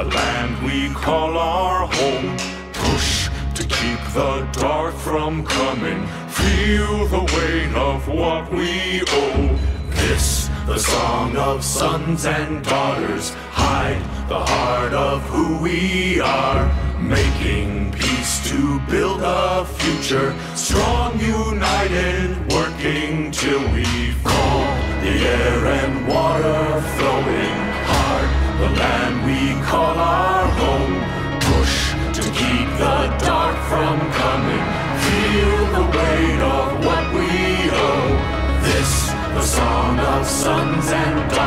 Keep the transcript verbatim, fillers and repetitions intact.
land we call our home. Push to keep the dark from coming. Feel the weight of what we owe. This, the song of sons and daughters. Hide the heart of who we are. Making peace to build a future. Strong, united, working till we fall. The air and water flowing hard. The land we call our home. Push to keep the dark from coming. Feel the weight of what we owe. This, the song of sons and daughters.